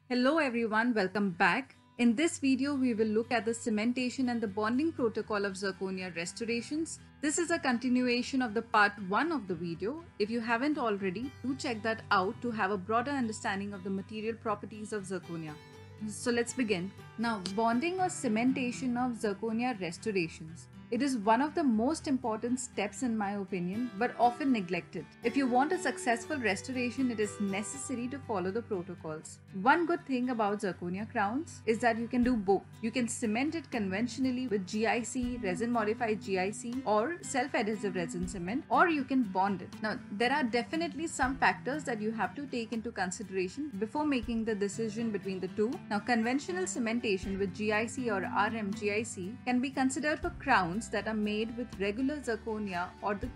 Hello everyone, welcome back. In this video, we will look at the cementation and the bonding protocol of zirconia restorations. This is a continuation of the part 1 of the video. If you haven't already, do check that out to have a broader understanding of the material properties of zirconia. So let's begin. Now, bonding or cementation of zirconia restorations. It is one of the most important steps in my opinion, but often neglected. If you want a successful restoration, it is necessary to follow the protocols. One good thing about zirconia crowns is that you can do both. You can cement it conventionally with GIC, resin modified GIC, or self-adhesive resin cement, or you can bond it. Now, there are definitely some factors that you have to take into consideration before making the decision between the two. Now, conventional cementation with GIC or RMGIC can be considered for crowns that are made with regular zirconia or the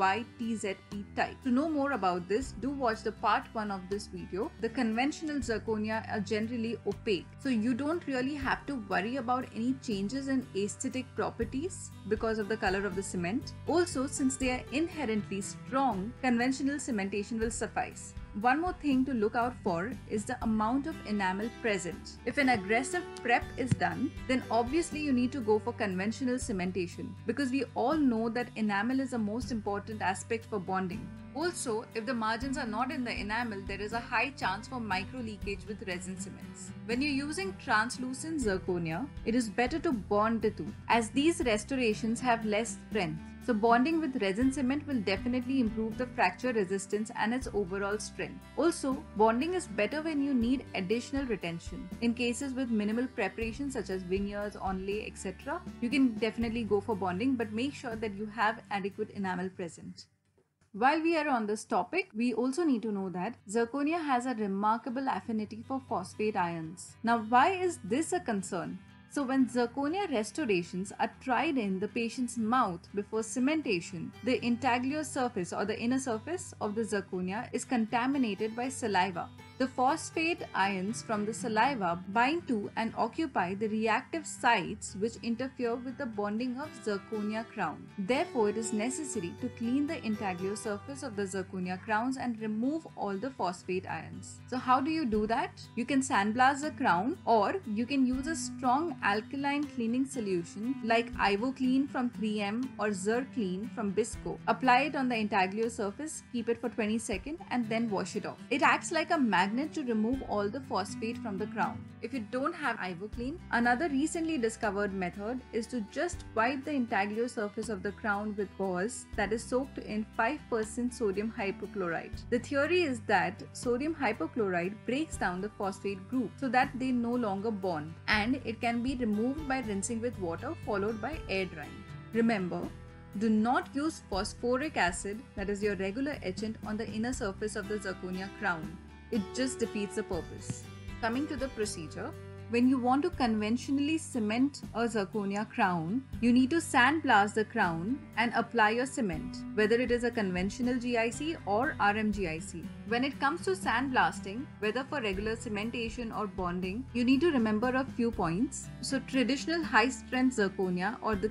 3YTZP type. To know more about this, do watch the part 1 of this video. The conventional zirconia are generally opaque, so you don't really have to worry about any changes in aesthetic properties because of the color of the cement. Also, since they are inherently strong, conventional cementation will suffice. One more thing to look out for is the amount of enamel present. If an aggressive prep is done, then obviously you need to go for conventional cementation because we all know that enamel is the most important aspect for bonding. Also, if the margins are not in the enamel, there is a high chance for micro leakage with resin cements. When you're using translucent zirconia, it is better to bond the two as these restorations have less strength. So bonding with resin cement will definitely improve the fracture resistance and its overall strength. Also, bonding is better when you need additional retention. In cases with minimal preparation such as veneers, onlay, etc., you can definitely go for bonding, but make sure that you have adequate enamel present. While we are on this topic, we also need to know that zirconia has a remarkable affinity for phosphate ions. Now, why is this a concern? So when zirconia restorations are tried in the patient's mouth before cementation, the intaglio surface or the inner surface of the zirconia is contaminated by saliva. The phosphate ions from the saliva bind to and occupy the reactive sites which interfere with the bonding of zirconia crown. Therefore, it is necessary to clean the intaglio surface of the zirconia crowns and remove all the phosphate ions. So how do you do that? You can sandblast the crown, or you can use a strong alkaline cleaning solution like Ivoclean from 3M or Zirclean from Bisco. Apply it on the intaglio surface, keep it for 20 seconds and then wash it off. It acts like a magnet to remove all the phosphate from the crown. If you don't have Ivoclean, another recently discovered method is to just wipe the intaglio surface of the crown with gauze that is soaked in 5% sodium hypochlorite. The theory is that sodium hypochlorite breaks down the phosphate group so that they no longer bond, and it can be removed by rinsing with water followed by air drying. Remember, do not use phosphoric acid, that is your regular etchant, on the inner surface of the zirconia crown. It just defeats the purpose. Coming to the procedure, when you want to conventionally cement a zirconia crown, you need to sandblast the crown and apply your cement, whether it is a conventional GIC or RMGIC. When it comes to sandblasting, whether for regular cementation or bonding, you need to remember a few points. So traditional high-strength zirconia or the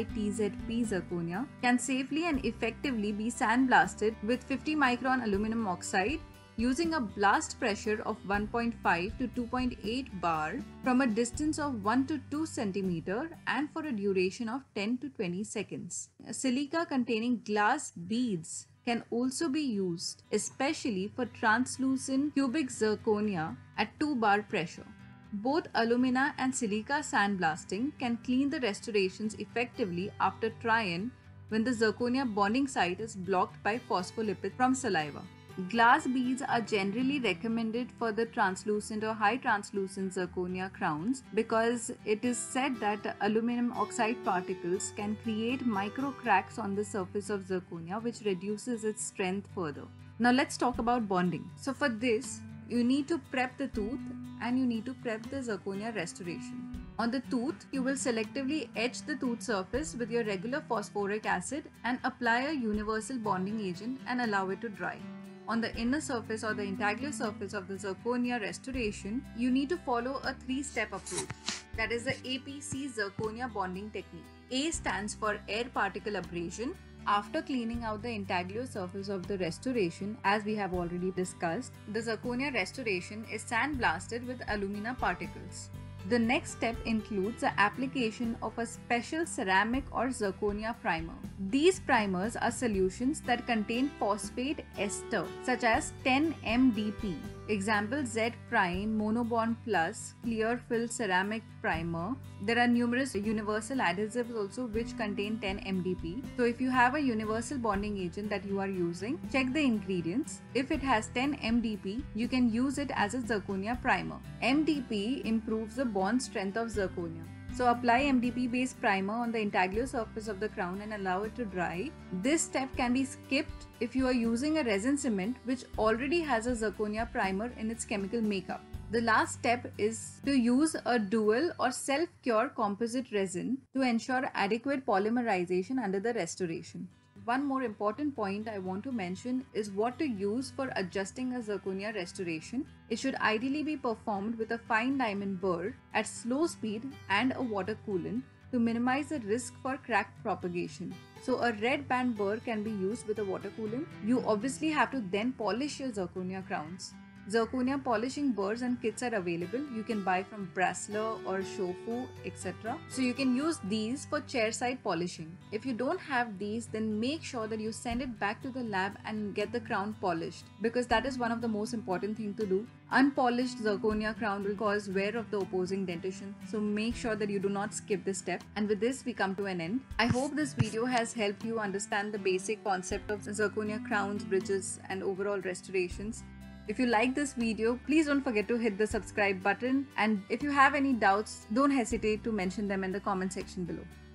3YTZP zirconia can safely and effectively be sandblasted with 50 micron aluminum oxide using a blast pressure of 1.5 to 2.8 bar from a distance of 1 to 2 cm and for a duration of 10 to 20 seconds. Silica containing glass beads can also be used, especially for translucent cubic zirconia at 2 bar pressure. Both alumina and silica sandblasting can clean the restorations effectively after try-in when the zirconia bonding site is blocked by phospholipid from saliva. Glass beads are generally recommended for the translucent or high translucent zirconia crowns because it is said that aluminum oxide particles can create micro cracks on the surface of zirconia, which reduces its strength further. Now let's talk about bonding. So for this, you need to prep the tooth and you need to prep the zirconia restoration. On the tooth, you will selectively etch the tooth surface with your regular phosphoric acid and apply a universal bonding agent and allow it to dry. On the inner surface or the intaglio surface of the zirconia restoration, you need to follow a 3-step approach. That is the APC zirconia bonding technique. A stands for air particle abrasion, After cleaning out the intaglio surface of the restoration, as we have already discussed, the zirconia restoration is sandblasted with alumina particles. The next step includes the application of a special ceramic or zirconia primer. These primers are solutions that contain phosphate ester such as 10-MDP. Example Z Prime Monobond Plus Clear Fill Ceramic Primer. There are numerous universal adhesives also which contain 10-MDP. So if you have a universal bonding agent that you are using, check the ingredients. If it has 10-MDP, you can use it as a zirconia primer. MDP improves the bond strength of zirconia. So apply MDP based primer on the intaglio surface of the crown and allow it to dry. This step can be skipped if you are using a resin cement which already has a zirconia primer in its chemical makeup. The last step is to use a dual or self-cure composite resin to ensure adequate polymerization under the restoration. One more important point I want to mention is what to use for adjusting a zirconia restoration. It should ideally be performed with a fine diamond burr at slow speed and a water coolant to minimize the risk for crack propagation. So a red band burr can be used with a water coolant. You obviously have to then polish your zirconia crowns. Zirconia polishing burrs and kits are available. You can buy from Brasseler or Shofu, etc. So you can use these for chairside polishing. If you don't have these, then make sure that you send it back to the lab and get the crown polished, because that is one of the most important thing to do. Unpolished zirconia crown will cause wear of the opposing dentition, so make sure that you do not skip this step. And with this we come to an end. I hope this video has helped you understand the basic concept of zirconia crowns, bridges and overall restorations. If you like this video, please don't forget to hit the subscribe button, and if you have any doubts, don't hesitate to mention them in the comment section below.